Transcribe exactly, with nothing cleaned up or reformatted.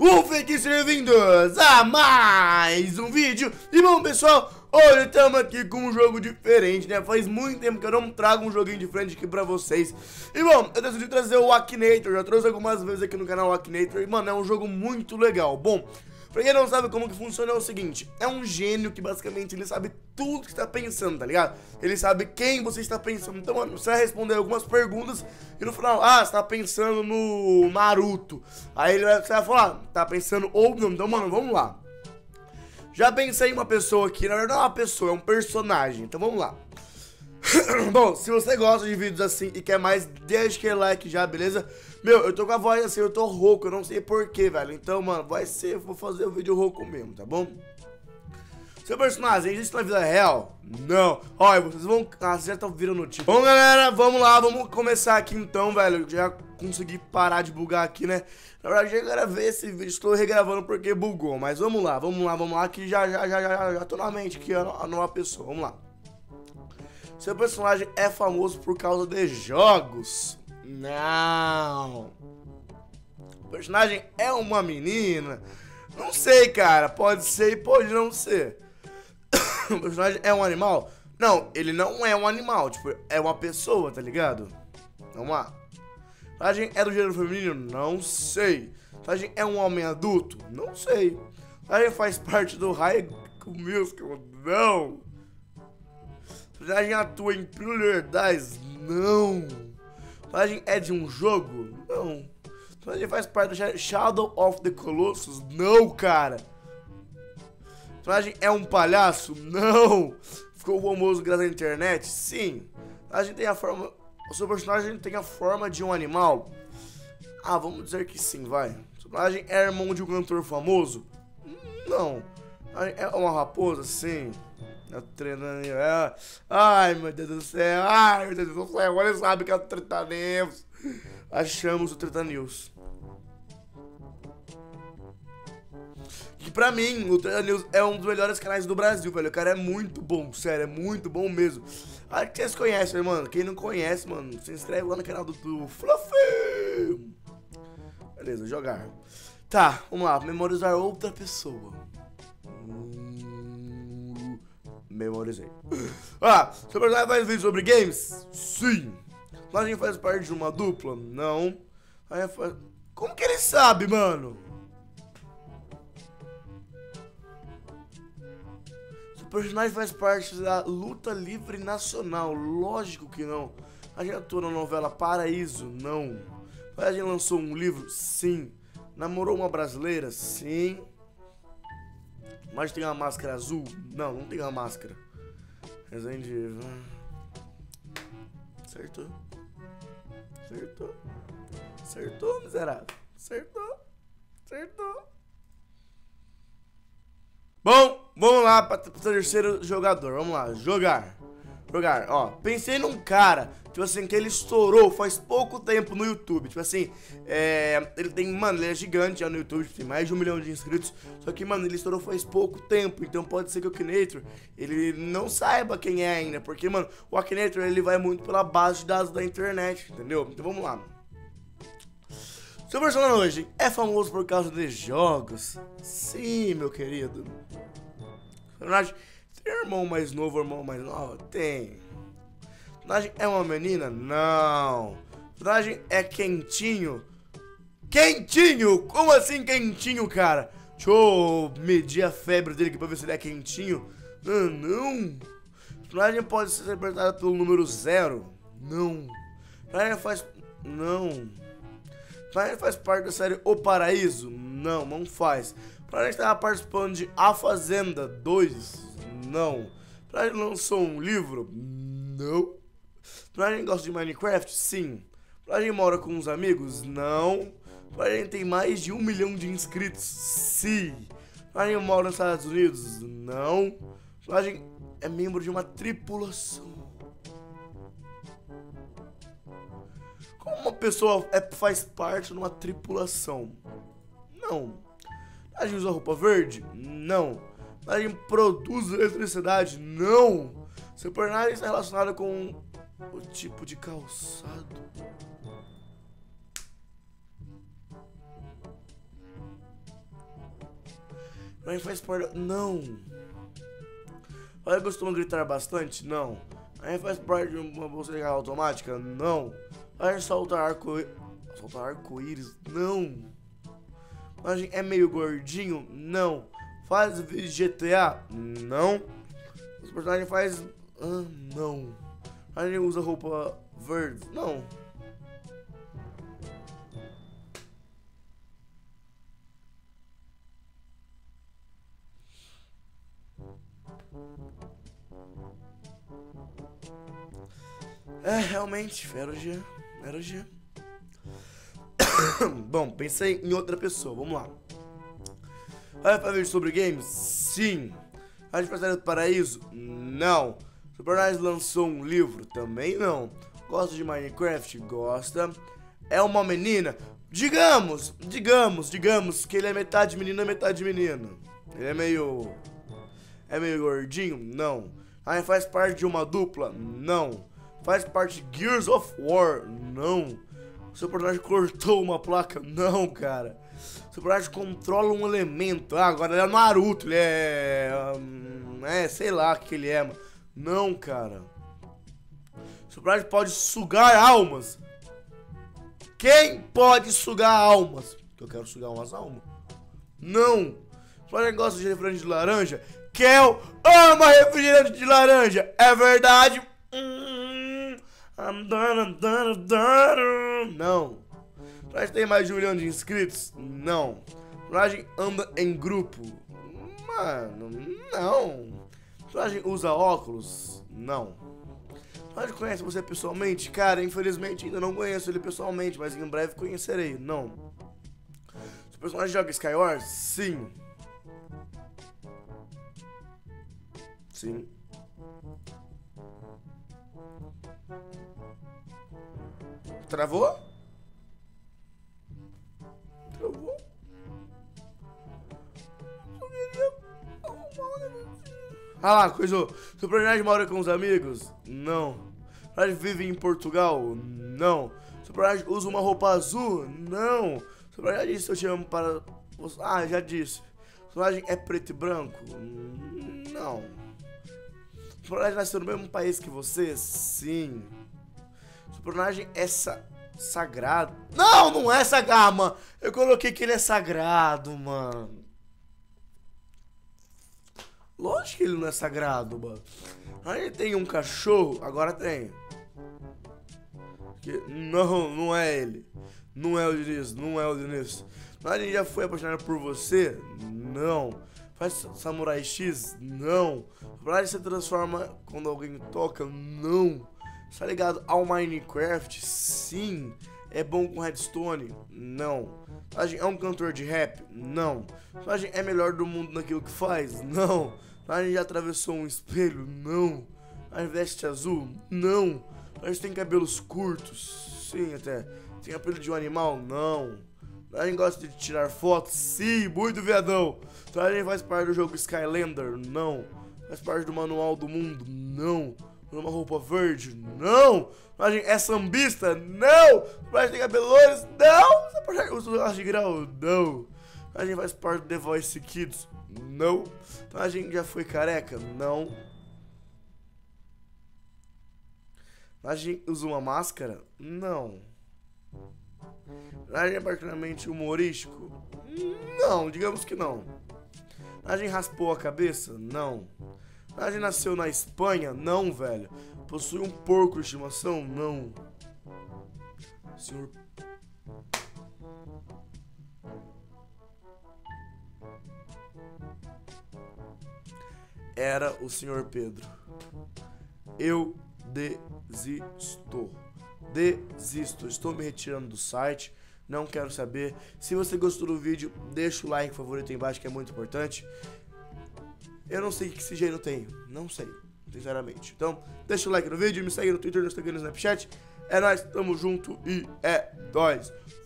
um fake, sejam bem-vindos a mais um vídeo. E bom, pessoal, hoje estamos aqui com um jogo diferente, né? Faz muito tempo que eu não trago um joguinho diferente aqui pra vocês. E bom, eu decidi trazer o Akinator, já trouxe algumas vezes aqui no canal o Akinator. E mano, é um jogo muito legal. Bom, pra quem não sabe como que funciona é o seguinte: é um gênio que basicamente ele sabe tudo que você tá pensando, tá ligado? Ele sabe quem você está pensando. Então, mano, você vai responder algumas perguntas e no final, ah, você tá pensando no Naruto. Aí ele vai, você vai falar, tá pensando ou não. Então, mano, vamos lá. Já pensei em uma pessoa aqui, na verdade não é uma pessoa, é um personagem. Então vamos lá. Bom, se você gosta de vídeos assim e quer mais, deixa aquele like já, beleza? Meu, eu tô com a voz assim, eu tô rouco, eu não sei porquê, velho. Então, mano, vai ser, vou fazer o vídeo rouco mesmo, tá bom? Seu personagem existe na vida real? Não. Olha, vocês vão... Ah, vocês já estão virando notícia. Bom, galera, vamos lá, vamos começar aqui então, velho. Já consegui parar de bugar aqui, né? Na verdade, eu gravei esse vídeo, estou regravando porque bugou. Mas vamos lá, vamos lá, vamos lá, que já, já, já, já, já tô na mente aqui a nova pessoa. Vamos lá. Seu personagem é famoso por causa de jogos? Não. O personagem é uma menina? Não sei, cara. Pode ser e pode não ser. O personagem é um animal? Não, ele não é um animal. Tipo, é uma pessoa, tá ligado? Vamos lá. O personagem é do gênero feminino? Não sei. O personagem é um homem adulto? Não sei. O personagem faz parte do High School Musical? Não. O personagem atua em Thriller dez? Não. O personagem é de um jogo? Não. O personagem faz parte do Shadow of the Colossus? Não, cara. O personagem é um palhaço? Não. Ficou famoso graças à internet? Sim. O personagem tem a forma... O seu personagem tem a forma de um animal? Ah, vamos dizer que sim, vai. O seu personagem é irmão de um cantor famoso? Não. É uma raposa? Sim. É... Ai, meu Deus do céu. Ai, meu Deus do céu. Agora ele sabe que é o Treta News. Achamos o Treta News. Que pra mim, o Treta News é um dos melhores canais do Brasil, velho. O cara é muito bom, sério, é muito bom mesmo. Acho que vocês conhecem, mano. Quem não conhece, mano, se inscreve lá no canal do, do Fluffy. Beleza, jogar. Tá, vamos lá, memorizar outra pessoa. Hum, memorizei. Ah, seu personagem faz vídeo sobre games? Sim. O personagem faz parte de uma dupla? Não. Aí faz... Como que ele sabe, mano? O personagem faz parte da luta livre nacional? Lógico que não. A gente atua na novela Paraíso? Não. A gente lançou um livro? Sim. Namorou uma brasileira? Sim. Mas tem uma máscara azul? Não, não tem uma máscara. Resident Evil. Acertou. Acertou. Acertou, miserável. Acertou. Acertou. Bom, vamos lá para o terceiro jogador. Vamos lá, jogar. Jogar, ó. Pensei num cara, tipo assim, que ele estourou faz pouco tempo no YouTube. Tipo assim, é, ele tem, mano, ele é gigante já no YouTube, tem mais de um milhão de inscritos. Só que, mano, ele estourou faz pouco tempo. Então pode ser que o Akinator, ele não saiba quem é ainda. Porque, mano, o Akinator, ele vai muito pela base de dados da internet, entendeu? Então vamos lá. Seu personagem é famoso por causa de jogos? Sim, meu querido. O personagem tem irmão mais novo ou irmão mais novo? Tem. O personagem é uma menina? Não. O personagem é quentinho? Quentinho? Como assim quentinho, cara? Deixa eu medir a febre dele aqui pra ver se ele é quentinho. Ah, não. O personagem pode ser representado pelo número zero? Não. O personagem faz... Não. O personagem faz parte da série O Paraíso? Não, não faz. O personagem estava participando de A Fazenda dois? Não. O personagem lançou um livro? Não. O personagem gosta de Minecraft? Sim. O personagem mora com uns amigos? Não. O personagem tem mais de um milhão de inscritos? Sim. O personagem mora nos Estados Unidos? Não. O personagem é membro de uma tripulação. Como uma pessoa é, faz parte de uma tripulação? Não. A gente usa roupa verde? Não. A gente produz eletricidade? Não. Seu personagem está relacionado com o tipo de calçado? Aí faz parte... Não. Aí costuma gritar bastante? Não. Aí faz parte de uma bolsa de automática? Não. Aí solta arco-íris? Solta arco-íris? Não. Personagem é meio gordinho? Não. Faz vídeo de G T A? Não. Os personagens faz... Ah, não. A gente usa roupa verde? Não. É, realmente, era o G. Era o G. Bom, pensei em outra pessoa, vamos lá. Vai fazer vídeo sobre games? Sim. A gente Passarinho do Paraíso? Não. O personagem lançou um livro? Também não. Gosta de Minecraft? Gosta. É uma menina? Digamos, digamos, digamos que ele é metade menina, metade menina. Ele é meio... É meio gordinho? Não. Aí faz parte de uma dupla? Não. Faz parte de Gears of War? Não. Seu personagem cortou uma placa? Não, cara. Seu personagem controla um elemento. Ah, agora ele é Naruto, ele é... Hum, é, sei lá o que ele é, mano. Não, cara. Seu personagem pode sugar almas. Quem pode sugar almas? Eu quero sugar umas almas. Não. Seu personagem gosta de refrigerante de laranja? Kel ama refrigerante de laranja. É verdade? Hum, I'm done, I'm done, I'm done. Não. O personagem tem mais de um milhão de inscritos? Não. O personagem anda em grupo? Mano, não. O personagem usa óculos? Não. O personagem conhece você pessoalmente? Cara, infelizmente ainda não conheço ele pessoalmente, mas em breve conhecerei. Não. O personagem joga Skywars? Sim. Sim. Travou? Travou? Ah lá, coisou. Seu personagem mora com os amigos? Não. Seu personagem vive em Portugal? Não. Seu personagem usa uma roupa azul? Não. Seu personagem disse eu te amo para... Ah, já disse. Seu personagem é preto e branco? Não. Seu personagem nasceu no mesmo país que você? Sim. Seu personagem é sa sagrado? Não, não é sagrado, mano. Eu coloquei que ele é sagrado, mano. Lógico que ele não é sagrado, mano. Aí tem um cachorro, agora tem. Que, não, não é ele. Não é o Diniz, não é o Diniz. Mas ele já foi apaixonado por você? Não. Faz Samurai X? Não. Pra ele se transforma quando alguém toca? Não. Está ligado ao Minecraft? Sim. É bom com redstone? Não. É um cantor de rap? Não. É melhor do mundo naquilo que faz? Não. A gente já atravessou um espelho? Não. A gente veste azul? Não. A gente tem cabelos curtos? Sim, até. Tem apelo de um animal? Não. A gente gosta de tirar fotos? Sim, muito viadão. A gente faz parte do jogo Skylander? Não. Faz parte do manual do mundo? Não. Uma roupa verde? Não. A gente é sambista? Não. A gente tem cabelo loiro? Não. Usa de grau? Não. A gente faz parte do The Voice Kids? Não. Então a gente já foi careca? Não. A gente usa uma máscara? Não. A gente é particularmente humorístico? Não, digamos que não. A gente raspou a cabeça? Não. A gente nasceu na Espanha? Não, velho. Possui um porco de estimação? Não. Senhor... Era o senhor Pedro. Eu desisto. Desisto. Estou me retirando do site. Não quero saber. Se você gostou do vídeo, deixa o like favorito aí embaixo, que é muito importante. Eu não sei que esse gênio tem. Não sei, sinceramente. Então, deixa o like no vídeo. Me segue no Twitter, no Instagram, no Snapchat. É nóis, tamo junto e é nóis.